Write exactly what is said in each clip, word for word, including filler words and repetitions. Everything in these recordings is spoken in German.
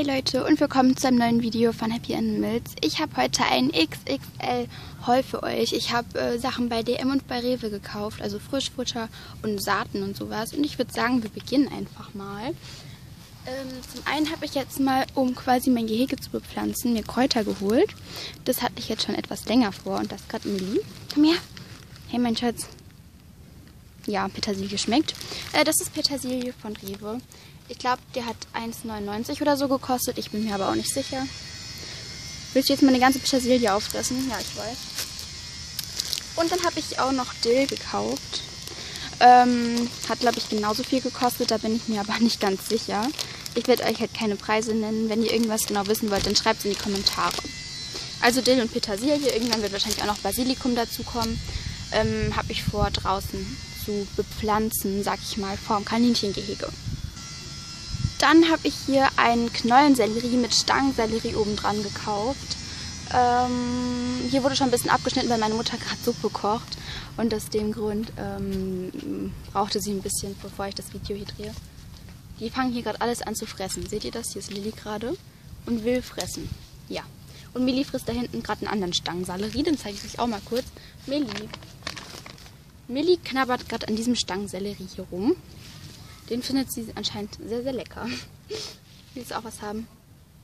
Hi Leute und willkommen zu einem neuen Video von Happy Animals. Ich habe heute einen X X L-Haul für euch. Ich habe äh, Sachen bei D M und bei Rewe gekauft, also Frischfutter und Saaten und sowas. Und ich würde sagen, wir beginnen einfach mal. Ähm, zum einen habe ich jetzt mal, um quasi mein Gehege zu bepflanzen, mir Kräuter geholt. Das hatte ich jetzt schon etwas länger vor und das gerade Millie. Komm her. Hey mein Schatz. Ja, Petersilie schmeckt. Äh, das ist Petersilie von Rewe. Ich glaube, der hat eins neunundneunzig oder so gekostet. Ich bin mir aber auch nicht sicher. Willst du jetzt mal eine ganze Petersilie auffressen? Ja, ich weiß. Und dann habe ich auch noch Dill gekauft. Ähm, hat, glaube ich, genauso viel gekostet. Da bin ich mir aber nicht ganz sicher. Ich werde euch halt keine Preise nennen. Wenn ihr irgendwas genau wissen wollt, dann schreibt es in die Kommentare. Also Dill und Petersilie. Irgendwann wird wahrscheinlich auch noch Basilikum dazu kommen. Ähm, habe ich vor, draußen zu bepflanzen, sag ich mal, vorm Kaninchengehege. Dann habe ich hier einen Knollensellerie mit Stangensellerie oben dran gekauft. Ähm, hier wurde schon ein bisschen abgeschnitten, weil meine Mutter gerade Suppe kocht. Und aus dem Grund ähm, brauchte sie ein bisschen, bevor ich das Video hier drehe. Die fangen hier gerade alles an zu fressen. Seht ihr das? Hier ist Lilly gerade und will fressen. Ja. Und Millie frisst da hinten gerade einen anderen Stangensellerie. Den zeige ich euch auch mal kurz. Millie. Millie knabbert gerade an diesem Stangensellerie hier rum. Den findet sie anscheinend sehr, sehr lecker. Willst du auch was haben?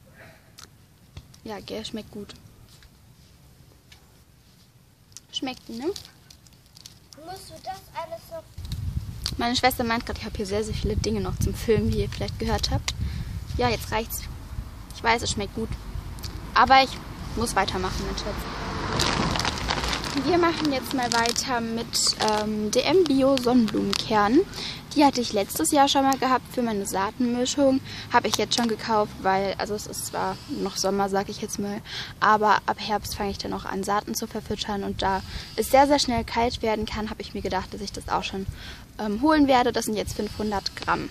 Ja, gell, schmeckt gut. Schmeckt, ne? Musst du das alles so... Meine Schwester meint gerade, ich habe hier sehr, sehr viele Dinge noch zum Filmen, wie ihr vielleicht gehört habt. Ja, jetzt reicht's. Ich weiß, es schmeckt gut. Aber ich muss weitermachen, mein Schatz. Wir machen jetzt mal weiter mit ähm, D M Bio Sonnenblumenkern. Die hatte ich letztes Jahr schon mal gehabt für meine Saatenmischung. Habe ich jetzt schon gekauft, weil, also es ist zwar noch Sommer, sag ich jetzt mal, aber ab Herbst fange ich dann auch an, Saaten zu verfüttern. Und da es sehr, sehr schnell kalt werden kann, habe ich mir gedacht, dass ich das auch schon ähm, holen werde. Das sind jetzt fünfhundert Gramm.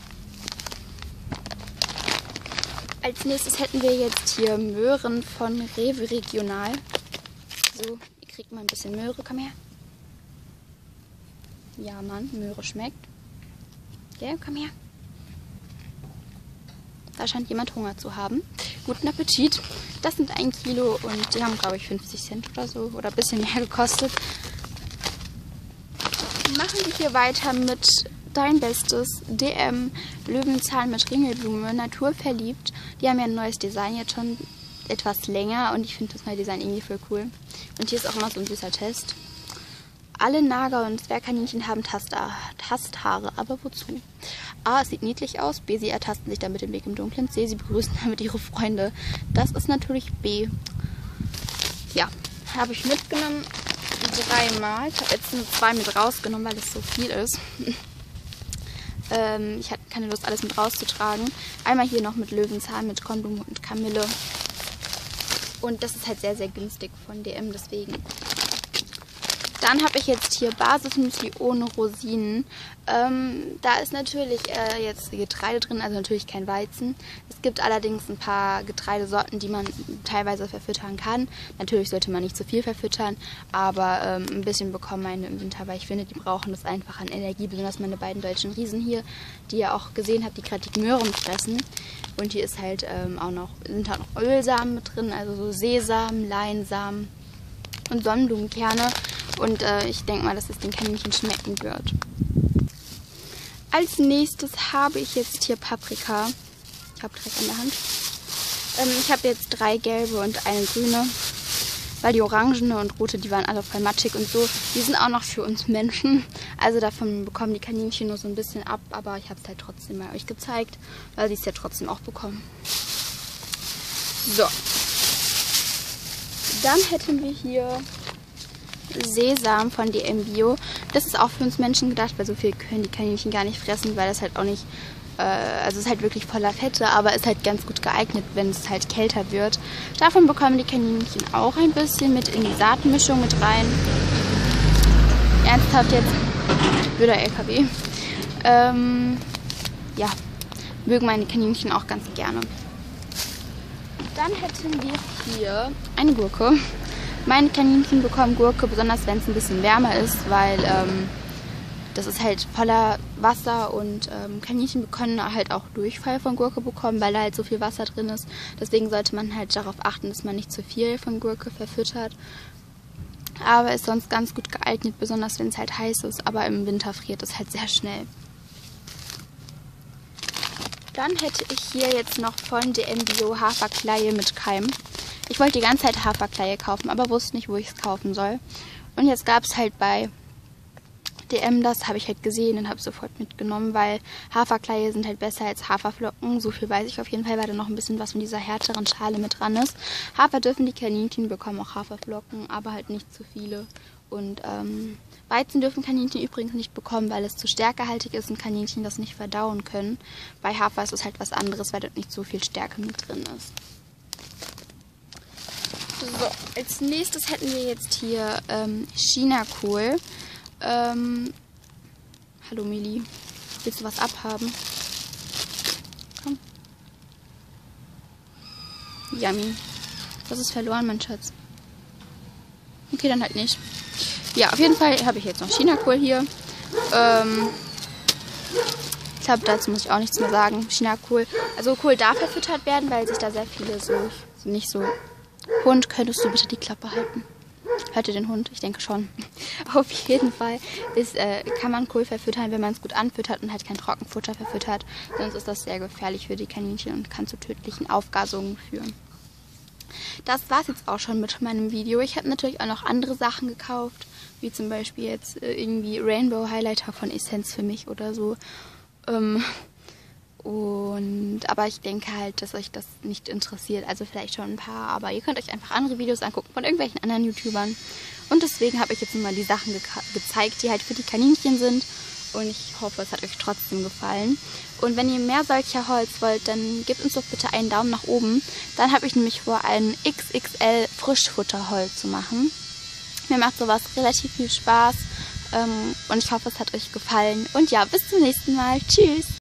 Als nächstes hätten wir jetzt hier Möhren von Rewe Regional. So, ihr kriegt mal ein bisschen Möhre, komm her. Ja, Mann, Möhre schmeckt. Gell, komm her. Da scheint jemand Hunger zu haben. Guten Appetit. Das sind ein Kilo und die haben, glaube ich, fünfzig Cent oder so oder ein bisschen mehr gekostet. Machen wir hier weiter mit Dein Bestes D M Löwenzahn mit Ringelblume, naturverliebt. Die haben ja ein neues Design jetzt schon etwas länger und ich finde das neue Design irgendwie voll cool. Und hier ist auch immer so ein süßer Test. Alle Nager- und Zwergkaninchen haben Tasta Tasthaare, aber wozu? A, es sieht niedlich aus. B, sie ertasten sich damit den Weg im Dunkeln. C, sie begrüßen damit ihre Freunde. Das ist natürlich B. Ja, habe ich mitgenommen. Dreimal. Ich habe jetzt nur zwei mit rausgenommen, weil es so viel ist. ähm, ich hatte keine Lust, alles mit rauszutragen. Einmal hier noch mit Löwenzahn, mit Kornblume und Kamille. Und das ist halt sehr, sehr günstig von D M, deswegen. Dann habe ich jetzt hier Basismüsli ohne Rosinen. Ähm, da ist natürlich äh, jetzt Getreide drin, also natürlich kein Weizen. Es gibt allerdings ein paar Getreidesorten, die man teilweise verfüttern kann. Natürlich sollte man nicht zu viel verfüttern, aber ähm, ein bisschen bekommen meine im Winter, weil ich finde, die brauchen das einfach an Energie. Besonders meine beiden deutschen Riesen hier, die ihr auch gesehen habt, die gerade die Möhren fressen. Und hier ist halt ähm, auch noch, sind halt noch Ölsamen mit drin, also so Sesam, Leinsamen und Sonnenblumenkerne. Und äh, ich denke mal, dass es den Kaninchen schmecken wird. Als nächstes habe ich jetzt hier Paprika. Ich habe direkt an der Hand. Ähm, ich habe jetzt drei gelbe und eine grüne. Weil die orangene und rote, die waren alle voll matschig und so. Die sind auch noch für uns Menschen. Also davon bekommen die Kaninchen nur so ein bisschen ab. Aber ich habe es halt trotzdem mal euch gezeigt, weil sie es ja trotzdem auch bekommen. So. Dann hätten wir hier Sesam von D M Bio. Das ist auch für uns Menschen gedacht, weil so viel können die Kaninchen gar nicht fressen, weil das halt auch nicht, äh, also es ist halt wirklich voller Fette, aber ist halt ganz gut geeignet, wenn es halt kälter wird. Davon bekommen die Kaninchen auch ein bisschen mit in die Saatenmischung mit rein. Ernsthaft jetzt, blöder L K W. Ähm, ja, mögen meine Kaninchen auch ganz gerne. Dann hätten wir hier eine Gurke. Meine Kaninchen bekommen Gurke, besonders wenn es ein bisschen wärmer ist, weil ähm, das ist halt voller Wasser und ähm, Kaninchen können halt auch Durchfall von Gurke bekommen, weil da halt so viel Wasser drin ist. Deswegen sollte man halt darauf achten, dass man nicht zu viel von Gurke verfüttert. Aber ist sonst ganz gut geeignet, besonders wenn es halt heiß ist. Aber im Winter friert es halt sehr schnell. Dann hätte ich hier jetzt noch von D M Bio Haferkleie mit Keim. Ich wollte die ganze Zeit Haferkleie kaufen, aber wusste nicht, wo ich es kaufen soll. Und jetzt gab es halt bei D M das, habe ich halt gesehen und habe sofort mitgenommen, weil Haferkleie sind halt besser als Haferflocken. So viel weiß ich auf jeden Fall, weil da noch ein bisschen was von dieser härteren Schale mit dran ist. Hafer dürfen die Kaninchen, bekommen auch Haferflocken, aber halt nicht zu viele. Und ähm, Weizen dürfen Kaninchen übrigens nicht bekommen, weil es zu stärkehaltig ist und Kaninchen das nicht verdauen können. Bei Hafer ist es halt was anderes, weil dort nicht so viel Stärke mit drin ist. So, als nächstes hätten wir jetzt hier ähm, Chinakohl. Ähm, hallo Mili, willst du was abhaben? Komm. Yummy. Das ist verloren, mein Schatz. Okay, dann halt nicht. Ja, auf jeden Fall habe ich jetzt noch Chinakohl hier. Ähm, ich glaube, dazu muss ich auch nichts mehr sagen. Chinakohl, also Kohl darf verfüttert werden, weil sich da sehr viele so, so nicht so... Hund, könntest du bitte die Klappe halten? Hört ihr den Hund? Ich denke schon. Auf jeden Fall ist, äh, kann man Kohl verfüttern, wenn man es gut anfüttert und halt kein Trockenfutter verfüttert. Sonst ist das sehr gefährlich für die Kaninchen und kann zu tödlichen Aufgasungen führen. Das war es jetzt auch schon mit meinem Video. Ich habe natürlich auch noch andere Sachen gekauft, wie zum Beispiel jetzt äh, irgendwie Rainbow Highlighter von Essenz für mich oder so. Ähm, Und, aber ich denke halt, dass euch das nicht interessiert. Also vielleicht schon ein paar, aber ihr könnt euch einfach andere Videos angucken von irgendwelchen anderen YouTubern. Und deswegen habe ich jetzt mal die Sachen ge gezeigt, die halt für die Kaninchen sind. Und ich hoffe, es hat euch trotzdem gefallen. Und wenn ihr mehr solcher Hauls wollt, dann gebt uns doch bitte einen Daumen nach oben. Dann habe ich nämlich vor, einen X X L Frischfutter-Haul zu machen. Mir macht sowas relativ viel Spaß. Und ich hoffe, es hat euch gefallen. Und ja, bis zum nächsten Mal. Tschüss!